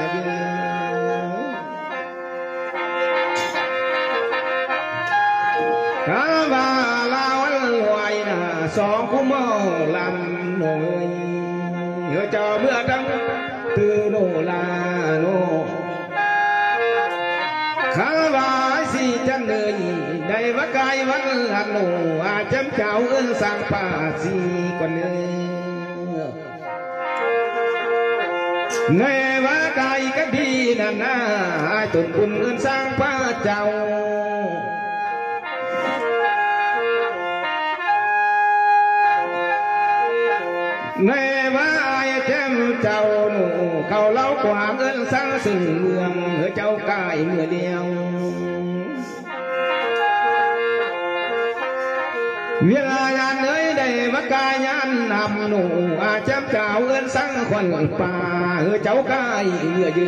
ข้าว่าลาวันลอยนะสองคู่มอลำหน่อยเจ้าเมื่อตั้งตื่นโนลาโนข้าว่าสิจันเนยได้ว่ากายวันหันโนอาจำเจ้าเอิ้นสั่งป่าสีกว่าเนื้อในว่ากายกันดีนั่นนะตุนคุณเอิ้นสั่งป่าเจ้าในว่าไอ้เจ้าหนู cầu lau quả ngân sang sừng mường ở châu cài mưa đeo việc nhà nơi đây mất cài nhăn nằm nụ chém chào ngân sang khoăn pa ở châu cài mưa dư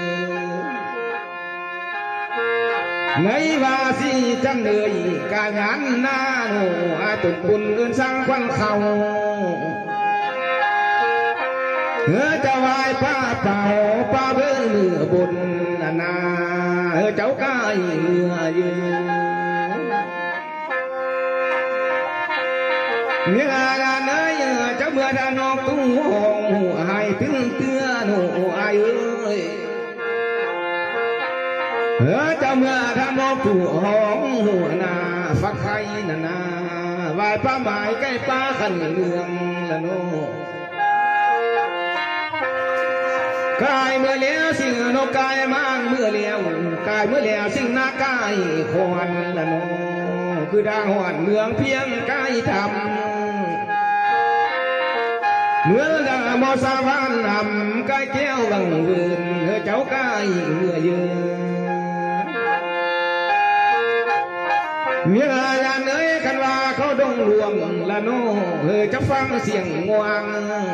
ngay và si chân người cả nhãn na nụ tụt buồn ngân sang khoăn khâu cháu ai pa pao pa với mưa buồn na cháu cài mưa dư nghĩa là nơi cháu mưa ra nó tung hồn hai tiếng tưa nụ ai ơi cháu mưa ra nó tung hồn na phát hay na vài pa mãi cái pa khẩn đường là nó cài mưa leo sinh nó cài mang mưa leo cài mưa leo sinh na cài khoan là nó cứ đang hoàn mương phiêng cài thầm mưa là mò sa van nằm cài kéo bằng vườn cháu cài mưa dư mía là nơi khăn va có đông luồng là nó cháu phang xiềng ngoan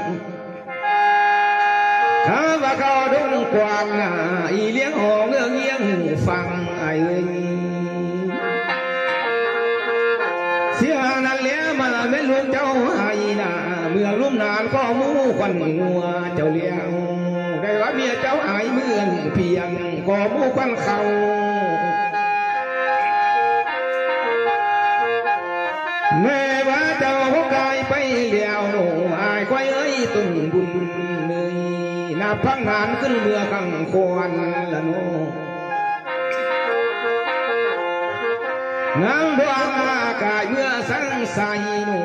khá và cao đông quang ý liếng hồ ngơ nghiêng phẳng ai ơi xia nan lẽ mà là mấy luôn cháu ai là mưa lúc nàn có mũ quần mùa cháu liêng đây gói bia cháu ai mượn phiền có mũ quần khâu mẹ bá cháu có cài bay lèo nổ ai quay ơi từng buồn nơi na phăng hànขึ้นเรือขังควรละโนน้ำดวงอากาศเมื่อสังใสโน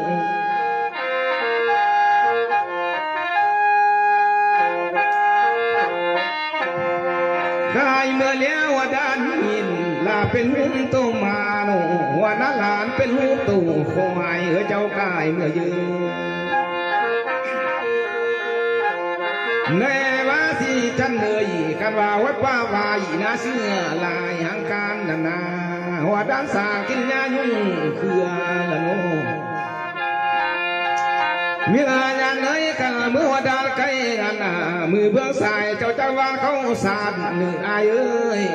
กายเมื่อเลี้ยวด้านหินลาเป็นหุ่นตัวมาโนหัวน้าหลานเป็นหูตู่ควายเจ้ากายเมื่อยืนในว่าที่จันเลยกันว่าวัดว่าวายนาเสื้อลายหางการนานาหัวด้านสากินยายุ่งเขื่อละโนมีงานเลยกันมือหัวด้านไกลกันมือเบื้องซ้ายเจ้าจังว่าเขาสาดหนึ่งอายเอ้ย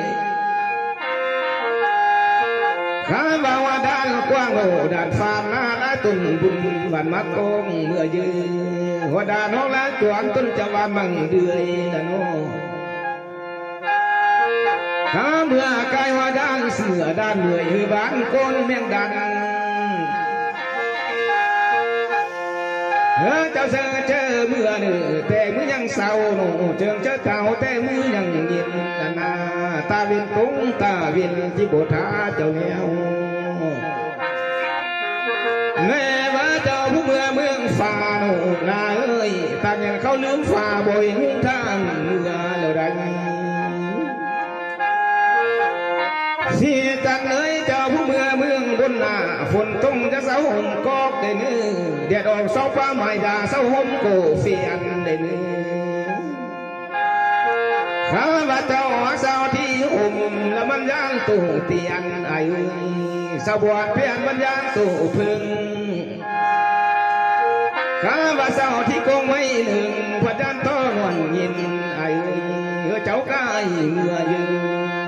ข้าบ่าวด้านกว้างโหด้านฟานนาได้ตุนบุญวันมัดกงเมื่อยืนหัวด้านน้องละจวนต้นจะว่าบังเดือยละโนข้าเมื่อกายหัวด้านเสือด้านเหนื่อยหือบ้านโกนเมียงดันเจ้าเสือเจอเมื่อหนึ่งแต่มือยังเศร้าโนเจิงเจ้าเก่าแต่มือยังเย็นนาตาเวียนกุ้งตาเวียนที่โบธาเจ้าแนวแม่ว่าเจ้าผู้เมืองฝ่าโนนาเอ้ยตาเนี่ยเขาลืมฝ่าบ่อยหุ่นทางเมื่อแล้วได้เสียจังเลยเจ้าผู้เมืองบนหน้าฝนตกจะเศร้าห่มกอกได้เนื้อเดียดออกเศร้าฟ้าหมายยาเศร้าห่มโกเฟียนได้เนื้อข้าว่าเจ้าเศร้าที่ห่มละมันย่างตู่เตียนไอ้สบวดเพียนมันย่างตู่พึ่งข้าว่าเศร้าที่กงไม่หนึ่งพระจันทร์ต้อนวันยินไอ้เจ้ากายเมื่อยืน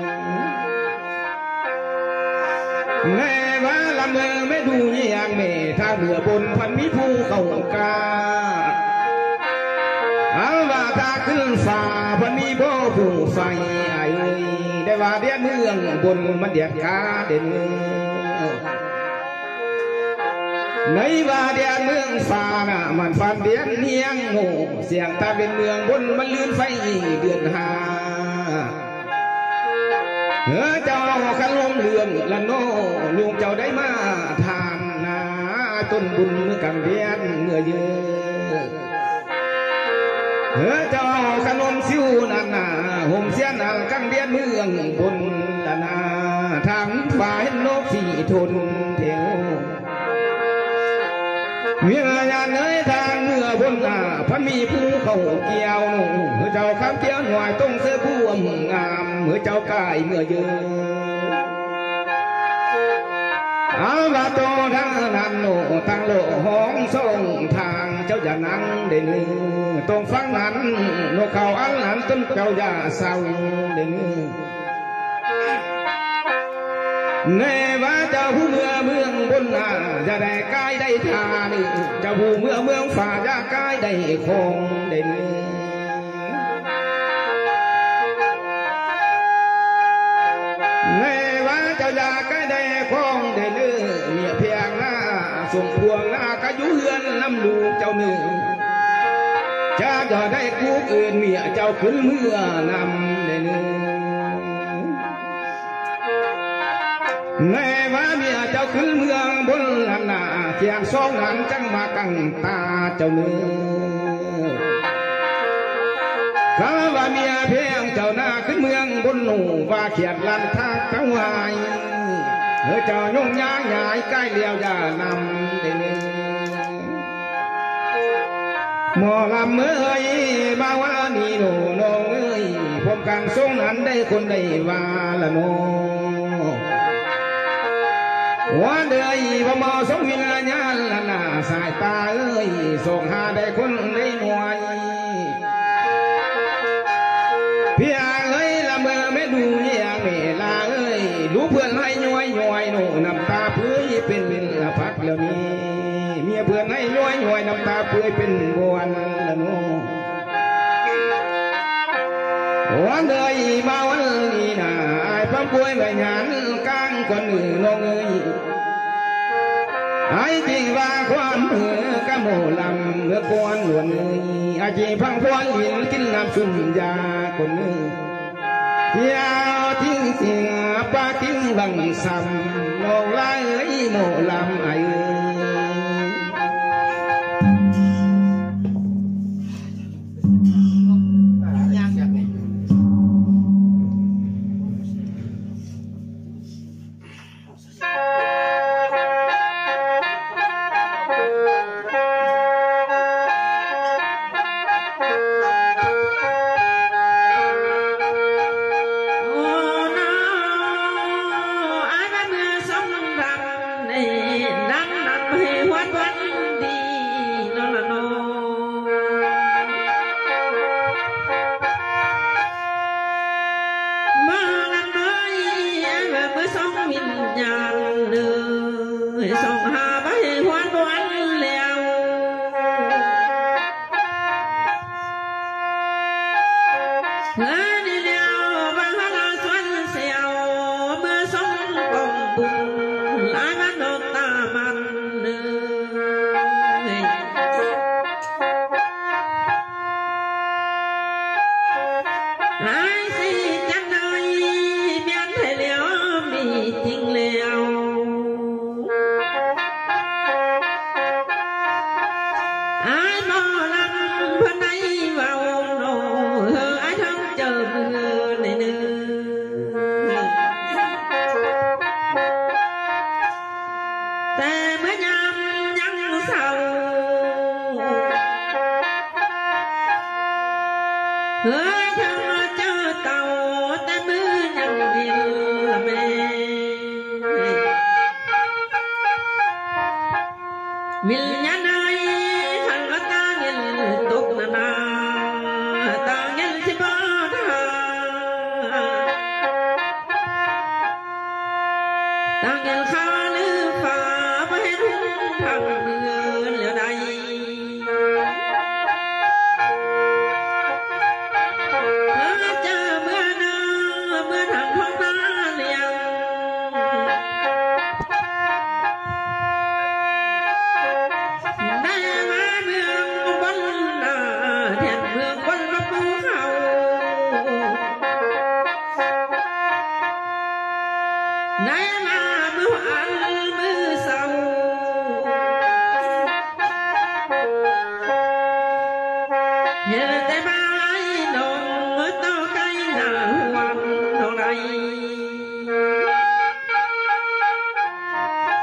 แม่ว่าละเมอไม่ดูอย่างแม่ถ้าเบื่อบนพันมิภูเขากาเอาว่าถ้าขึ้นฝ่าพันมีบ่ผู้ไฟไอ้ได้ว่าเดียดเมืองบนมันเดียดขาเด่นในว่าเดียดเมืองฝ่าน่ะมันฟันเดียดเนียงโง่เสียงตาเป็นเมืองบนมันลื่นไฟเดือนหาเจ้าขันลมเรืองละโนลุงเจ้าได้มาทานนาต้นบุญเมื่อกันเวียนเมื่อเยอะเจ้าขันลมซิวนานาห่มเสียนากังเดียนเมืองบนละนาทางฝ่ายนกสีทนเถียวเมื่อยานเนยทางเมื่อบนพพันมีผู้เขาเกี่ยวหนูเมื่อเจ้าข้ามเที่ยวหน่อยต้องเสื้อผู้งามเมื่อเจ้ากายเมื่อเยอะอาว่าโตทั้งนั้นโนทั้งโลห้องส่งทางเจ้าอย่านั่งเด่นตรงฟังนั้นโนเขาอันนั้นต้นเจ้าอย่าเศร้าเด่นเนว่าเจ้าผู้เมืองบนนาจะได้กายได้ทานีเจ้าผู้เมืองฝ่าจะกายได้คงเด่นเนว่าเจ้าอยากกายได้คงเด่นเมียเพียงหน้าส่งพวงหน้ากะยุเฮือนน้ำลูกเจ้าหนึ่งจะจะได้กูอื่นเมียเจ้าขึ้นเมื่อนำเด่นในว่าเมียเจ้าขึ้นเมืองบนลันนาเทียงสองนั้นจังมากังตาเจ้าเนื้อข้าว่าเมียเพียงเจ้าหน้าขึ้นเมืองบนหนูว่าเขียดลันทักทั้งวายเจ้ายุ่งยากใหญ่ใกล้เลี้ยวอย่านำเด่นหมอลำเมื่อยมาว่านี่หนูน้องเอ้ยพบกันทรงนั้นได้คนได้ว่าละโนวันเดือยพมสมวิญญาณละนาสายตาเอ้ยส่งหาได้คนได้หน่วยเพียงเอ้ยละเมื่อไม่ดูเยี่ยงเมลาเอ้ยรู้เพื่อนให้ย้อยย้อยหนูน้ำตาเพื่อเป็นวินละพักแล้วนี้เมียเพื่อนให้ย้อยย้อยน้ำตาเพื่อเป็นบวนละโนวันเดือยมาวันนี้นะไอ้พังป่วยใบหยานกลางคนอื่นน้องเอ้ยไอ้จริงว่าความเหือกะโมลำเมื่อกวนหลวนเอ้ยไอ้จริงพังพวนหินกินน้ำสุ่มยาคนเอ้ยยาวทิ้งเสียปาทิ้งบังซ้ำน้องลายเอ้ยโมลำไอ้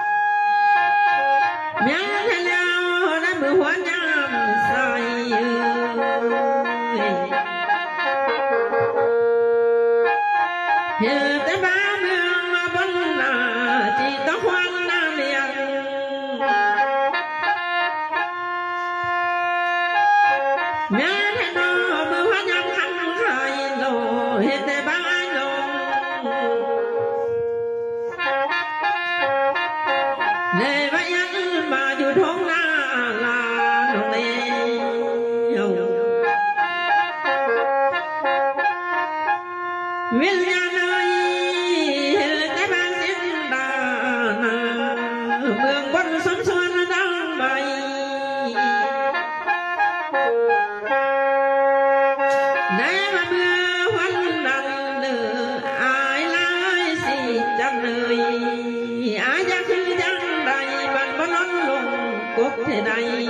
หัวยามใส่ tới ba mương mà vẫn là chỉ có khoan là liền mẹ thế nó mưa hoa nhắm khăn khởi lộ hết tới ba lộ để vậy mà dù thôn là nồng nề Viên nhà nơi cái ban diễn đàn mường quân xuân xuân đang bay để mà mưa hoan đàn lửa ai lai xì chẳng nơi ai ra khi chẳng đầy bằng bó nón lùng quốc thế này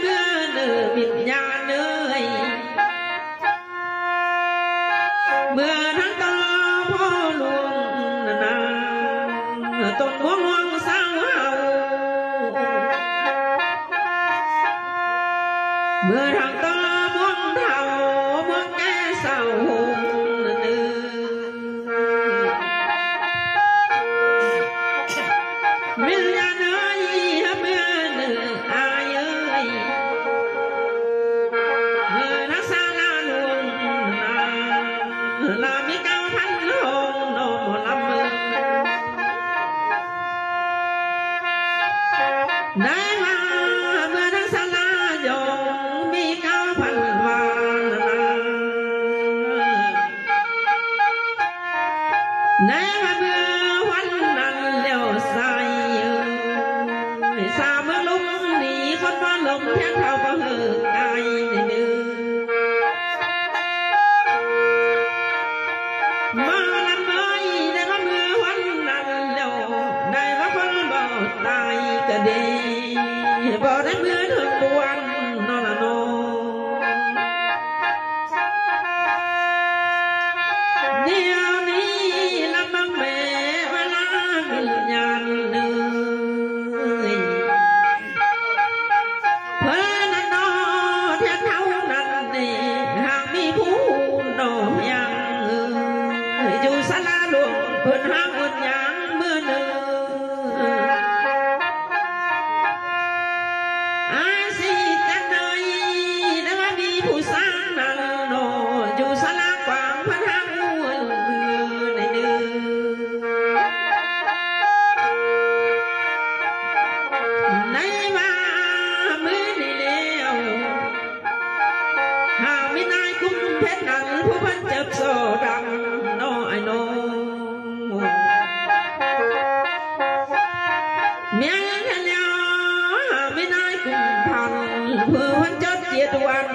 mưa tôn muôn hoang sao hầu mưa thằng to muôn thầu muôn nghe sao hùng mình ra nơi hấp mưa ai ơi người nó xa la luôn là biết cao thanh hồn nổ một năm đấy mà mưa nó xa la dòng mi cao phần vàng đấy mà mưa hoan nặng liều dài sao mưa lúc đi con ba lồng theo thao bao hờ ai nữa mà làm ơi để có mưa hoan nặng liều đây có con bò tai cả đi bò đánh mưa thường quan nó là nó điều ní làm bằng mẹ và lá nhàn nơi phơi nắng nó thiên thâu nắng đi hàng mi phú nổ nhang dù xa la luồng phơi hàng một nhang mưa nương ai si tan nơi đã đi phù sang nắng nổ dù xa la quảng phơi hàng mưa này nương nay mà mới đi leo hà mi nay cũng phết nặng phú phân chợt sổ đằng nó ai nó miếng thân leo hà mi nay cũng thành phú phân chợt diệt quan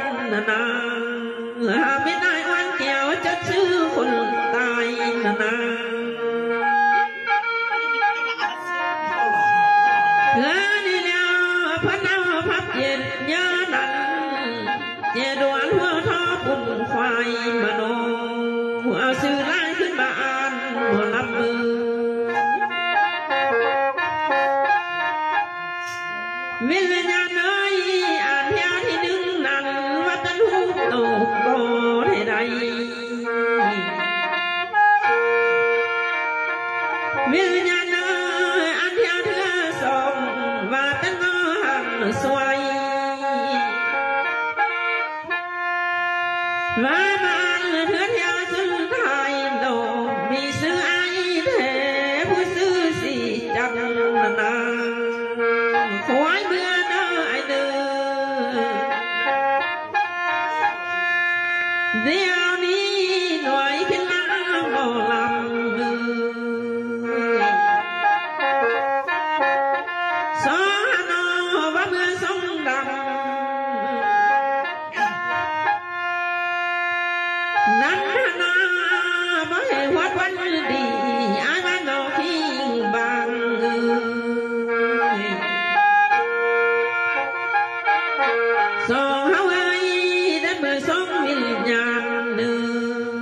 hà mi nay oan kéo chợt sư khôn tài đi leo phát nào pháp diệt nhớ nặng nhẹ đoán hứa thó cùng khoai mà nó sư laiขึ้นมาอ่านmột nămวิญญาณเอ้ยอ่านแถวที่หนึ่งนั่นว่าเป็นหูโตก็ได้ใดวิญญาณเอ้ยอ่านแถวเธอสองว่าเป็นงอหันสวยว่ามันเถื่อนยาสุดท้ายโดมีซื้อไอ้เทผู้ซื้อสีจังนาควายเบื่อเด้อไอ้เด้อเดี๋ยวนี้หน่วยขึ้นมาหมอลำสอนอว่าเมื่อสงดำนั้นนาบ่ให้วัดวันดีอายบ้านนอกที่บางสองเฮาเอ้ยได้เมื่อสองวิญญาณหนึ่ง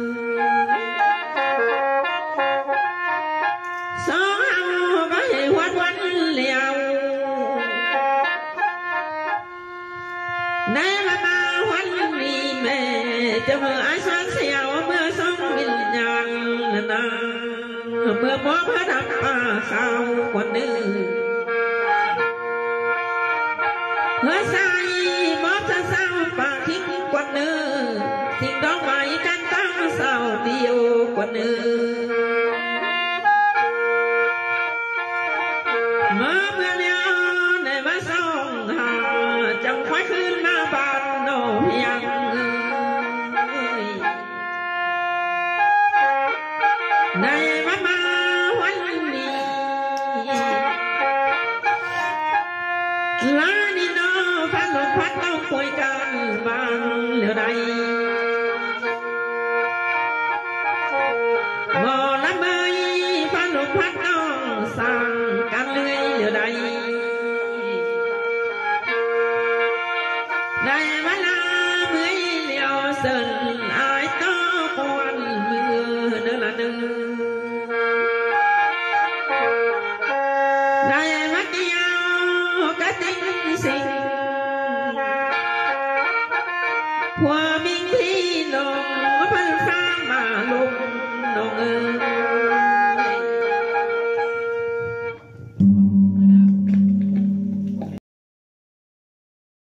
สองเฮาบ่ให้วัดวันเหลียวได้มาวันนี้แม่จะเมื่ออาสาเสียวเมื่อสองวิญญาณนาเมื่อมองพระดำป่าขาวกว่านึงเมื่อใส่มอบจะเศร้าป่าทิ้งกว่านึงทิ้งดอกไม้กันตั้งเศร้าเดียวกว่านึงเมื่อเลี้ยวในมาส่องหาจังควายขึ้นมาบ้านโนเพียงในวันมาวันนี้ลาดีโนพันลมพัดต้องคุยกันบางเหลือใดหมอลำเบยพันลมพัดต้องสั่งกันเลื่อยเหลือใดในเวลาเมื่อยเลี้ยวเสินอายต้อควันมือเนื้อละเนื้อ đeo cái tinh sinh